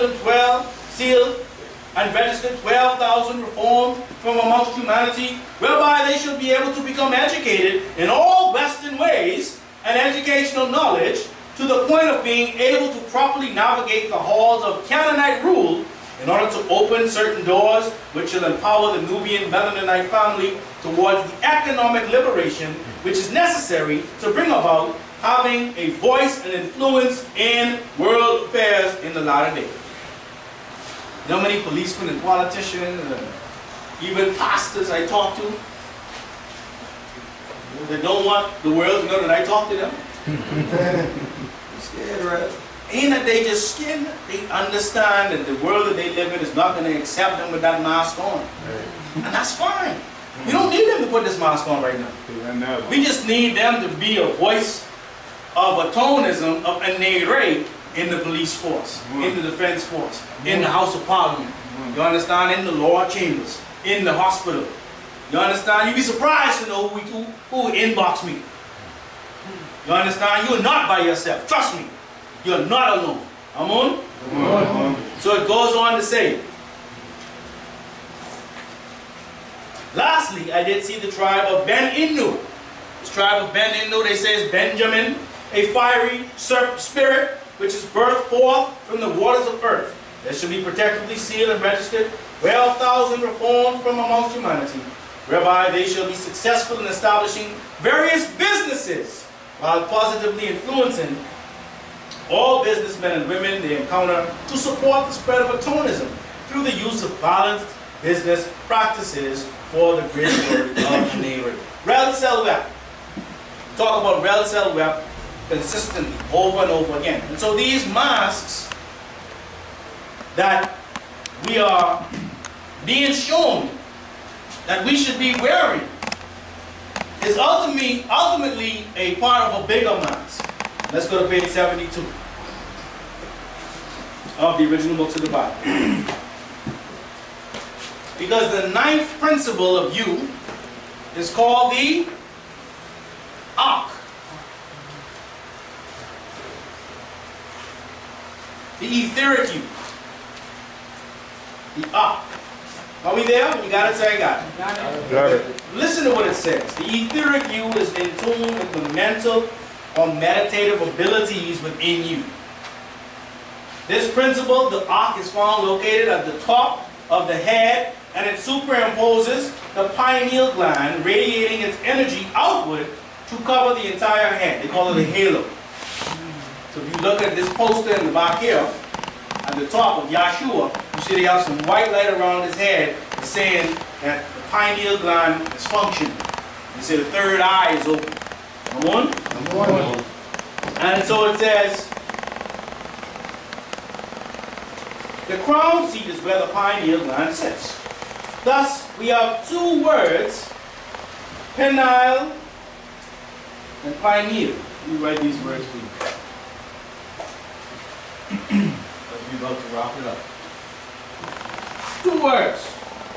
and registered 12,000 reformed from amongst humanity, whereby they shall be able to become educated in all Western ways and educational knowledge to the point of being able to properly navigate the halls of Canaanite rule in order to open certain doors which will empower the Nubian Melaninite family towards the economic liberation which is necessary to bring about having a voice and influence in world affairs in the latter day. You know how many policemen and politicians and even pastors I talk to? They don't want the world to know that I talk to them. Scared, right? Ain't that they just scared? They understand that the world that they live in is not going to accept them with that mask on. And that's fine. We don't need them to put this mask on right now. We just need them to be a voice of atonism, of a Nere in the police force, in the defense force, in the House of Parliament. You understand? In the law chambers, in the hospital. You understand? You'd be surprised to know who inbox me. You understand? You're not by yourself. Trust me. You're not alone. Amun? So it goes on to say, lastly, I did see the tribe of Ben Innu. This tribe of Ben Innu, they say, is Benjamin, a fiery spirit which is birthed forth from the waters of earth. That shall be protectively sealed and registered 12,000 reformed from amongst humanity, whereby they shall be successful in establishing various businesses while positively influencing all businessmen and women they encounter to support the spread of atonism through the use of balanced business practices for the greater good of the neighbor. Rel Sel Web. Talk about Rel Sel Web consistently, over and over again. And so these masks that we are being shown that we should be wearing is ultimately a part of a bigger mask. Let's go to page 72 of the original books of the Bible. Because the ninth principle of you is called the Ark. The etheric you. The Ark. Are we there? When you got it, say I got it. Got it. Listen to what it says. The etheric you is in tune with the mental or meditative abilities within you. This principle, the Ark, is found located at the top of the head, and it superimposes the pineal gland, radiating its energy outward to cover the entire head. They call it a halo. So if you look at this poster in the back here, at the top of Yahshua, you see they have some white light around his head saying that the pineal gland is functioning. You see the third eye is open. One. And so it says, the crown seat is where the pineal gland sits. Thus, we have two words, penile and pineal. Let me write these words for you. As we about to wrap it up. Two words.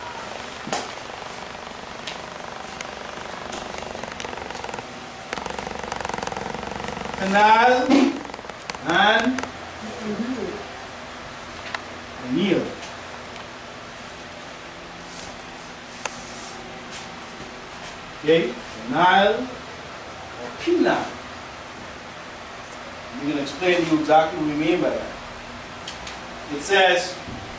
Penile and pineal. Okay, penile or penile. I'm going to explain to you exactly what we mean by that. It says,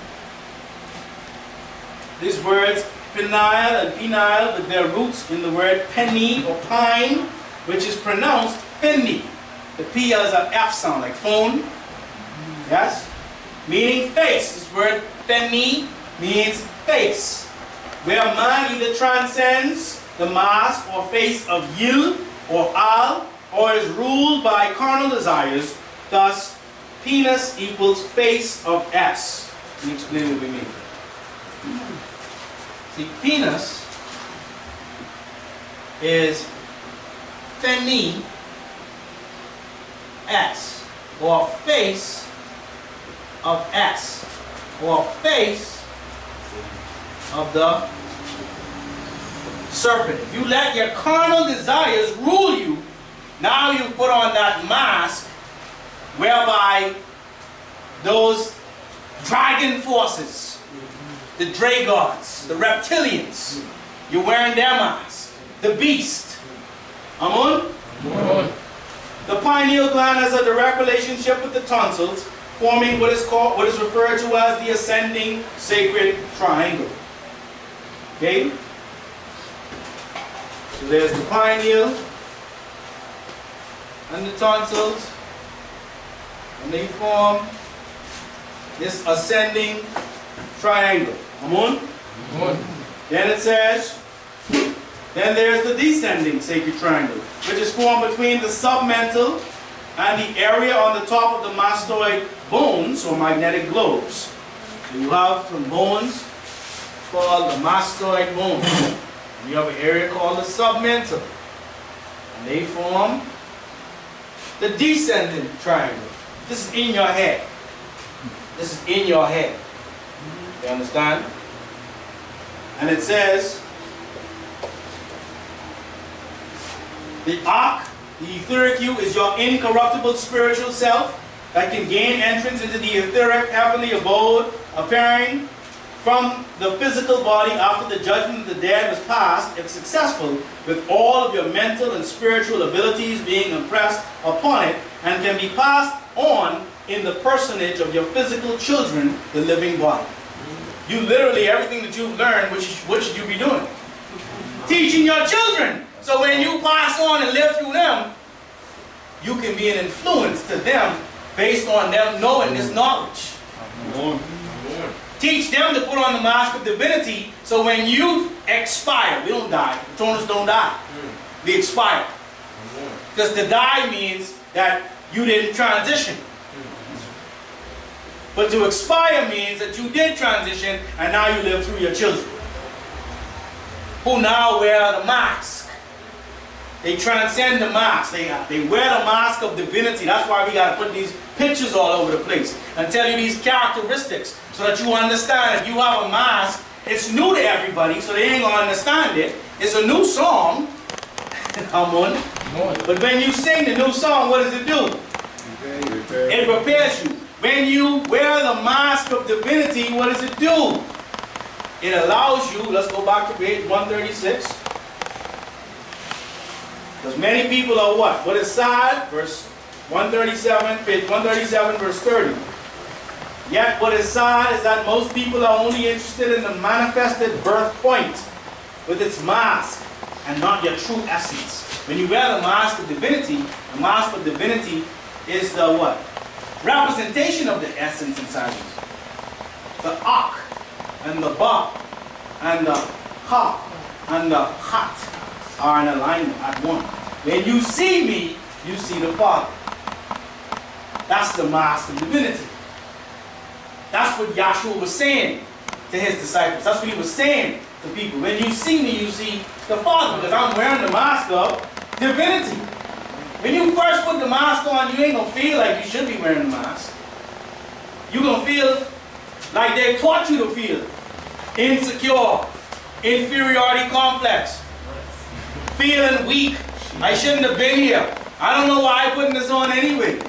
these words, penile and penile, with their roots in the word penny or pine, which is pronounced penny. The P is an F sound, like phone. Yes? Meaning face. This word penny means face. Where man either transcends the mask or face of Yil or Al, or is ruled by carnal desires. Thus, penis equals face of S. Let me explain what we mean. See, penis is Feni S, or face of S, or face of the serpent. If you let your carnal desires rule you, now you put on that mask whereby those dragon forces, the Dragons, the reptilians, you're wearing their mask. The beast. Amun? The pineal gland has a direct relationship with the tonsils, forming what is referred to as the ascending sacred triangle. Okay? So there's the pineal and the tonsils, and they form this ascending triangle. Come on? Then it says, then there's the descending sacred triangle, which is formed between the submental and the area on the top of the mastoid bones, or magnetic globes. So you have some bones called the mastoid bones. And you have an area called the submental. And they form the descending triangle. This is in your head. This is in your head. You understand? And it says, the ark, the etheric you, is your incorruptible spiritual self that can gain entrance into the etheric heavenly abode, appearing from the physical body after the judgment of the dead was passed, if successful, with all of your mental and spiritual abilities being impressed upon it, and can be passed on in the personage of your physical children, the living body. You literally, everything that you've learned, what should you be doing? Teaching your children. So when you pass on and live through them, you can be an influence to them based on them knowing this knowledge. Teach them to put on the mask of divinity, so when you expire, we don't die, the Toners don't die, we expire. Because to die means that you didn't transition. But to expire means that you did transition, and now you live through your children, who now wear the mask. They transcend the mask. They wear the mask of divinity. That's why we got to put these pictures all over the place and tell you these characteristics so that you understand. If you have a mask, it's new to everybody, so they ain't going to understand it. It's a new song. Come on. But when you sing the new song, what does it do? It prepares you. When you wear the mask of divinity, what does it do? It allows you, let's go back to page 136. Because many people are what? What is sad? Verse 137, page 137, verse 30. Yet what is sad is that most people are only interested in the manifested birth point with its mask and not your true essence. When you wear the mask of divinity, the mask of divinity is the what? Representation of the essence inside you. The Ak and the Ba and the Ha and the Hat are in alignment at one. When you see me, you see the Father. That's the mask of divinity. That's what Yahshua was saying to his disciples. That's what he was saying to people. When you see me, you see the Father, because I'm wearing the mask of divinity. When you first put the mask on, you ain't going to feel like you should be wearing the mask. You're going to feel like they taught you to feel. Insecure, inferiority complex, feeling weak. I shouldn't have been here. I don't know why I'm putting this on anyway.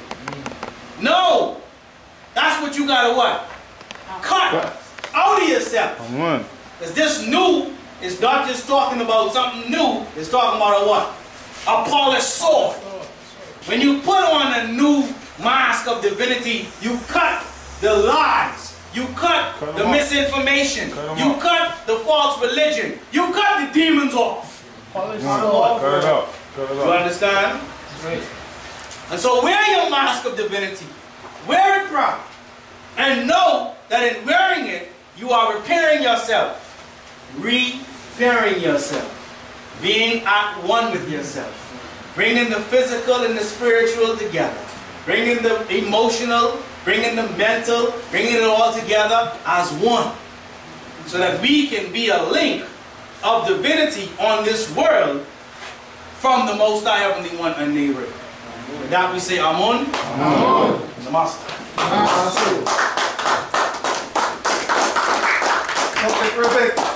No! That's what you got to what? Cut out of yourself. Because this new is not just talking about something new. It's talking about a what? A polished sword. When you put on a new mask of divinity, you cut the lies. You cut the misinformation. You cut the false religion. You cut the demons off. Cut it out. You understand? Right. And so wear your mask of divinity. Wear it proud. And know that in wearing it, you are repairing yourself. Repairing yourself. Being at one with yourself. Bringing the physical and the spiritual together. Bringing the emotional, bringing the mental, bringing it all together as one. So that we can be a link of divinity on this world from the Most High Heavenly One and neighbor. With that we say Amun. Amun. Namaste. Perfect.